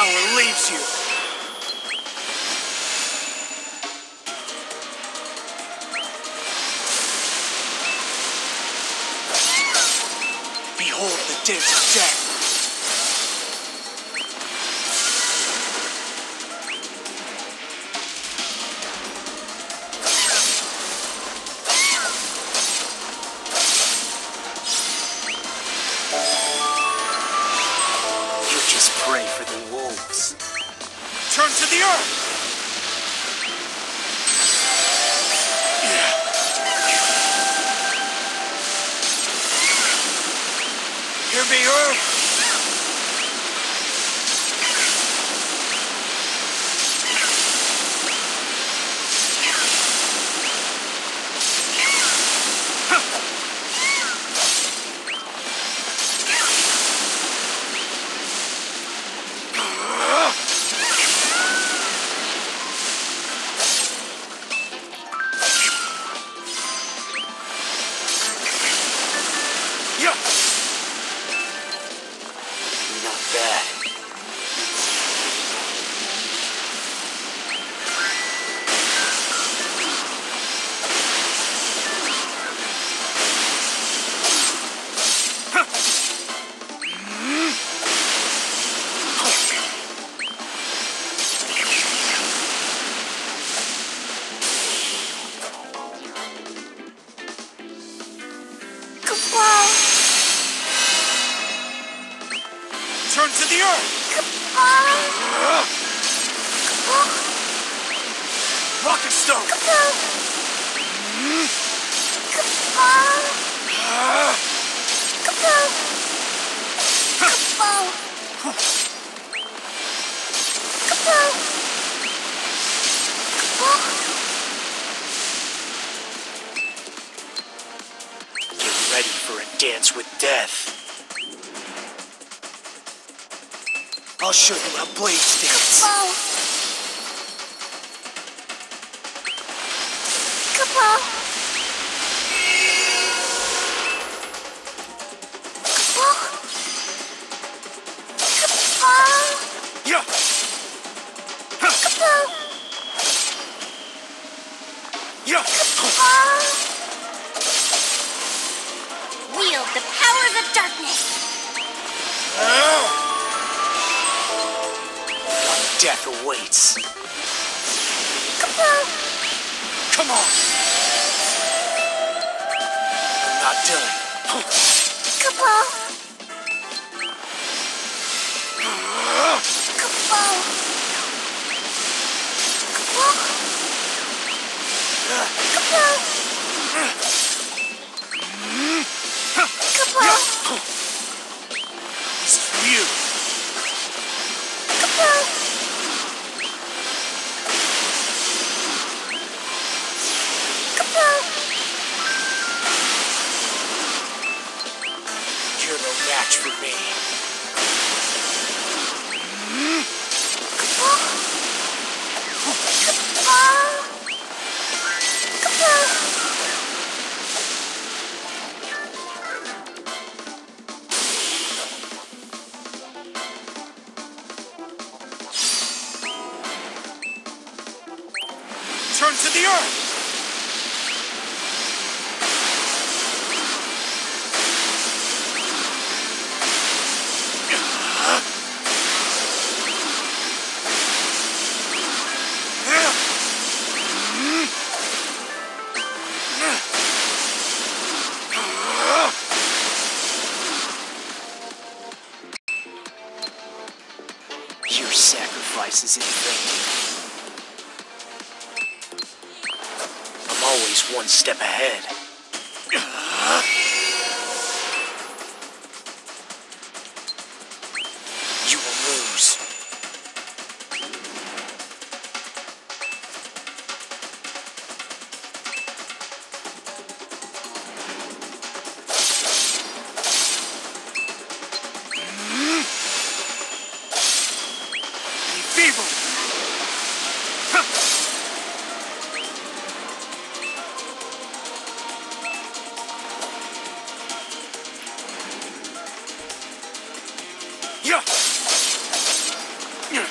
power leaves you. Behold the dance of death. You just pray for the wolves. Turn to the earth! Hear me, Earth? Not bad. Turn to the earth! Rocket stone! Get ready for a dance with death. I'll show you how blades dance. Yeah. Yeah. Wield the powers of darkness. Death awaits. Come on. I'm not done. This is for you. You're no match for me. Turn to the earth! Your sacrifice is in vain. I'm always one step ahead. You will lose. Be feeble. Yeah.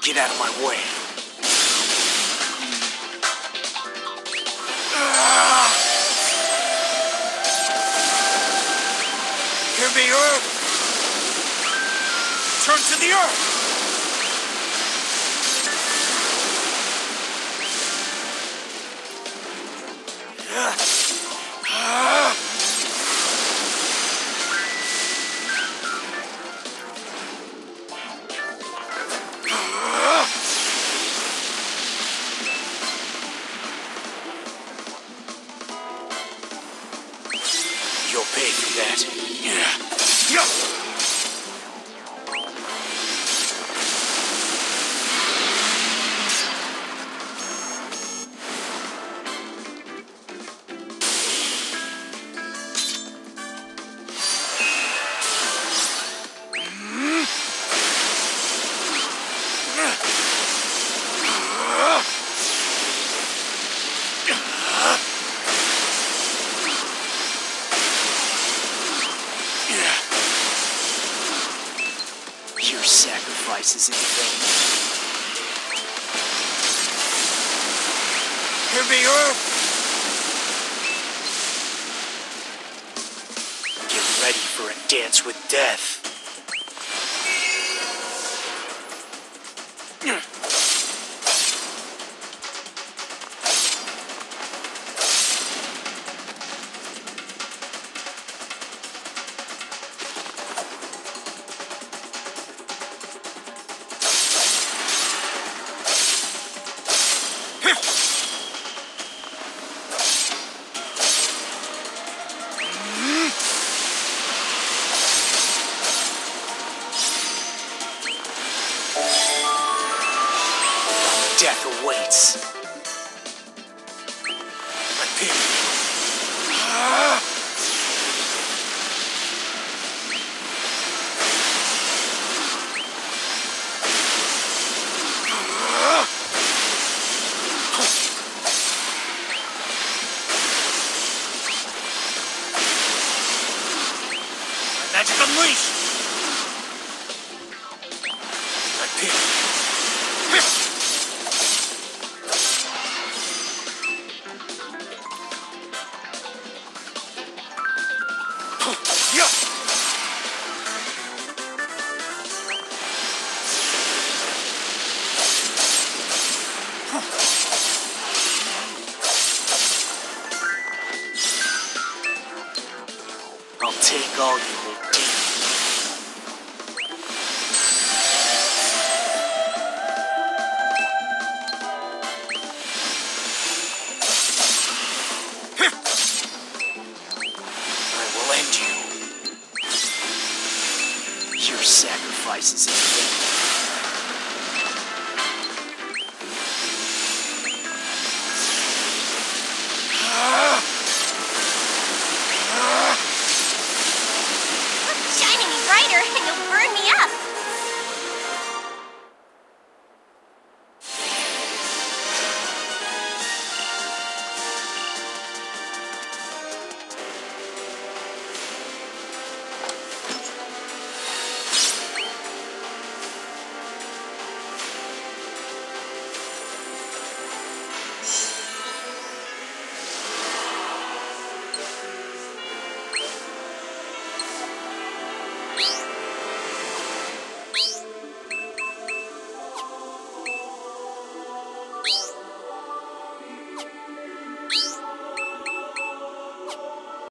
Get out of my way. Hear me, Earth? Turn to the Earth! You'll pay for that. Yeah. Your sacrifice is in vain. Hear me, Earth? Get ready for a dance with death. Death awaits. My pig. Magic unleashed. My pig. I'll take all you will do. I will end you. Your sacrifice is in vain.